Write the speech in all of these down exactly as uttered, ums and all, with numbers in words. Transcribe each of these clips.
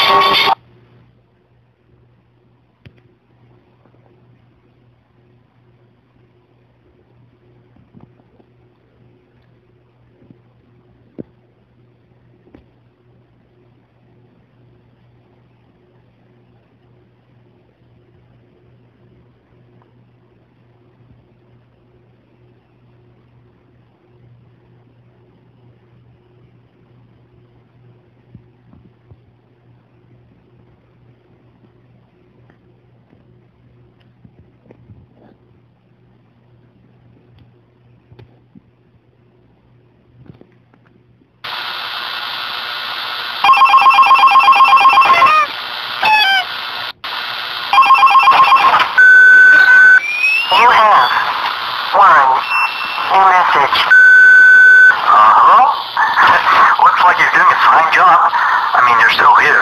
Looks like you're doing a fine job. I mean, you're still here.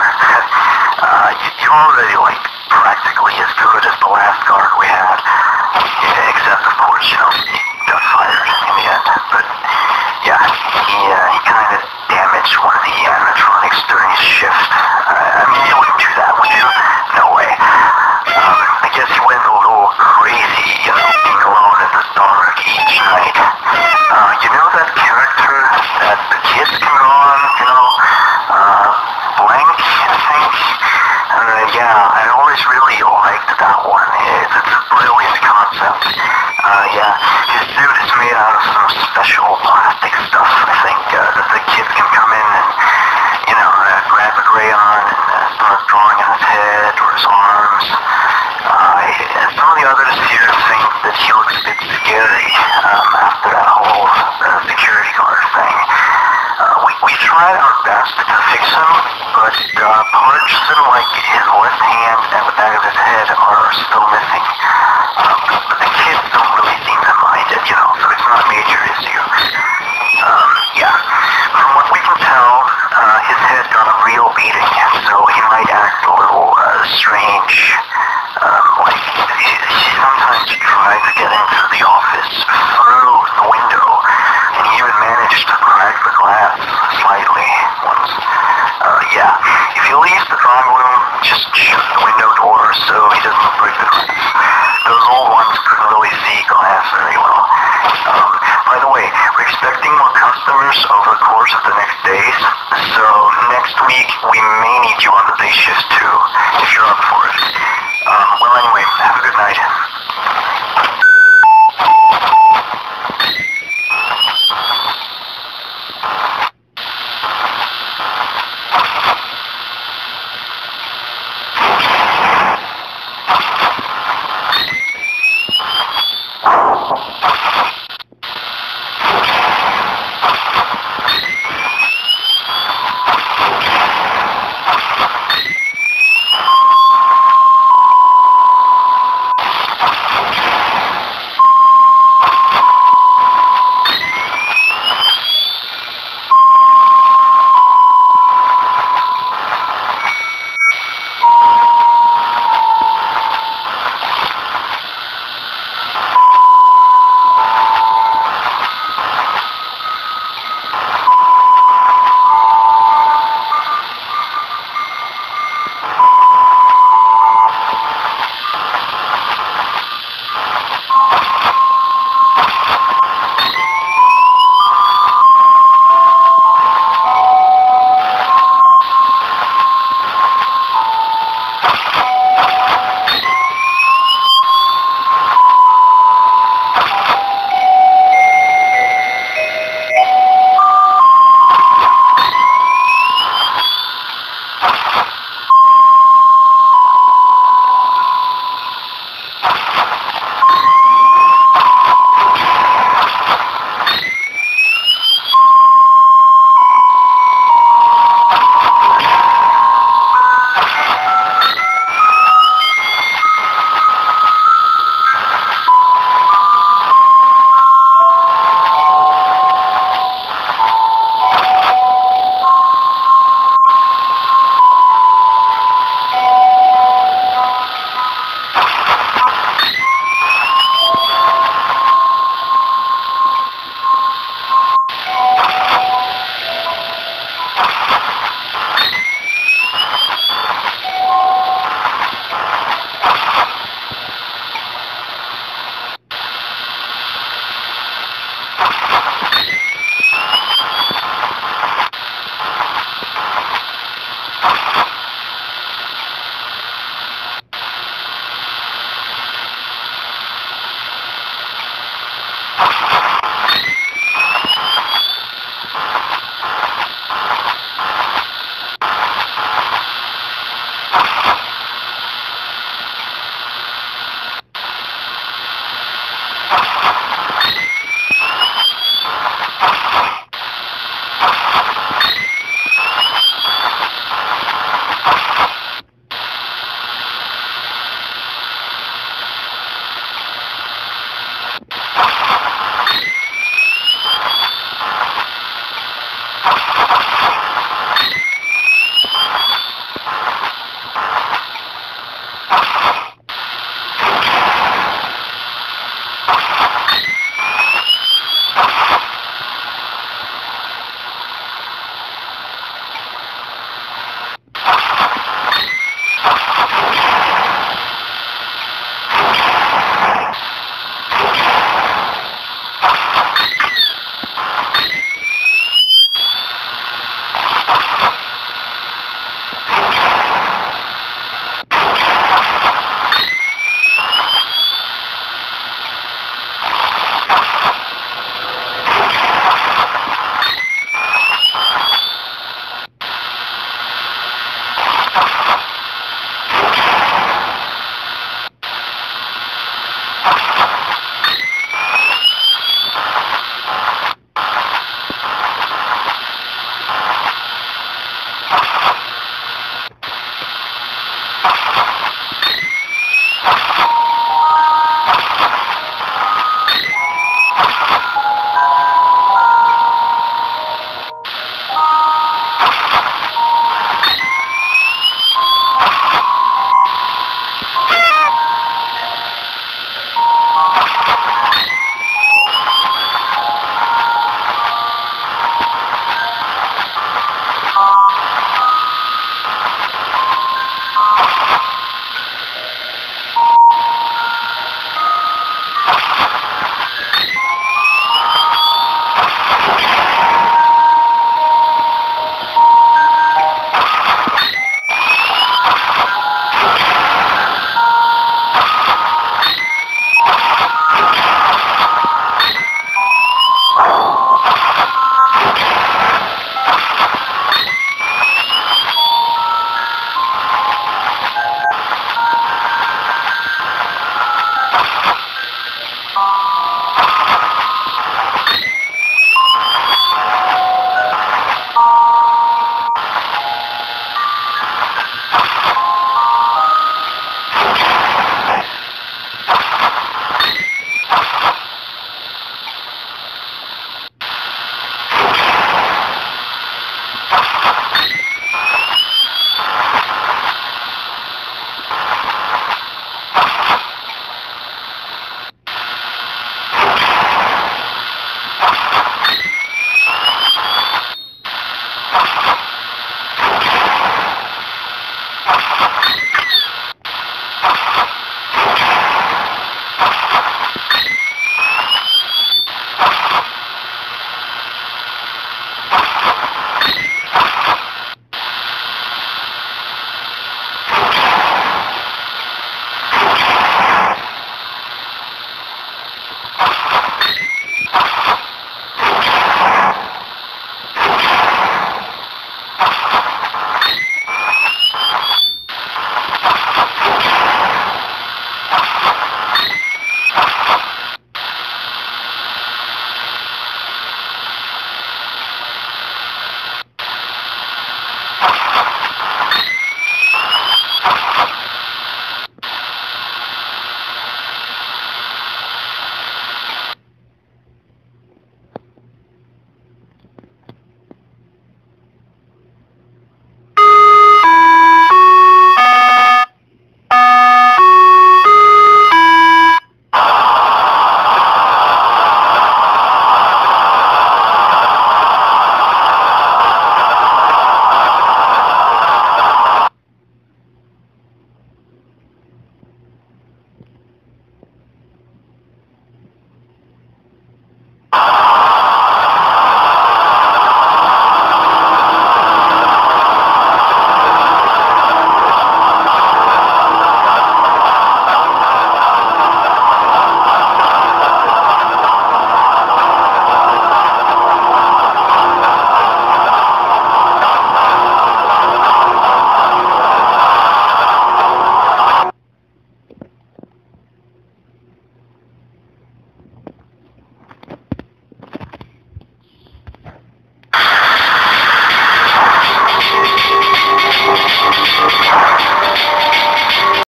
uh, you, you're already, like, practically as good as the last guard we had. Yeah, except, of course, you know, he got fired in the end. But, yeah, he, uh, he kind of damaged one of the animatronics during his shift. Uh, I mean, you wouldn't do that, would you? No way. Um, I guess he went a little crazy, you know, being alone in the dark each night. Uh, you know that character that the kids can go on, you know, uh, Blank, I think? Uh, yeah, I always really liked that one. It's, it's a brilliant concept. Uh, yeah, his suit is made out of some special plastic stuff, I think, uh, that the kids can come in and, you know, uh, grab a crayon and uh, start drawing on his head or his arms. Uh, and some of the others here think that he looks a bit scary um, after that whole uh, security guard thing. Uh, we, we tried our best to fix him, but uh, parts in like his left hand and the back of his head are still missing. Um, but the kids don't really seem to mind it, you know, so it's not a major issue. Um, yeah, from what we can tell, uh, his head got a real beating, so he might act a little uh, strange. Um, like, he, he sometimes tried to get into the office through the window, and he even managed to crack the glass slightly once. Uh, yeah, if he leaves the drawing room, just shut the window door so he doesn't break the glass. Those old ones couldn't really see glass very well. Um, by the way, we're expecting more customers over the course of the next days, so next week we may need you on the day shift too, if you're up for it. Um, well anyway, have a good night.